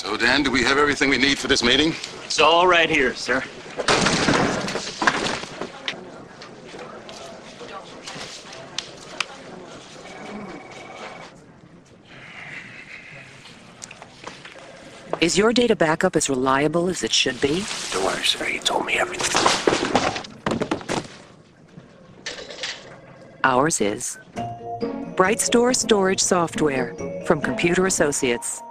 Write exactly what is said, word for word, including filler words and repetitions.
So, Dan, do we have everything we need for this meeting? It's all right here, sir. Is your data backup as reliable as it should be? Don't worry, sir. He told me everything. Ours is. Brightstore Storage Software from Computer Associates.